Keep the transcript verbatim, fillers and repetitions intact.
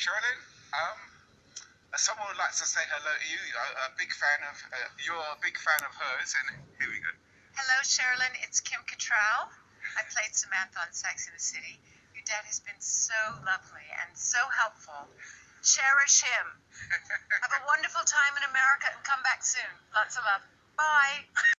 Sherilyn, um, someone would like to say hello to you. A, a big fan of, uh, you're a big fan of hers, and here we go. Hello, Sherilyn. It's Kim Cattrall. I played Samantha on Sex and the City. Your dad has been so lovely and so helpful. Cherish him. Have a wonderful time in America and come back soon. Lots of love. Bye.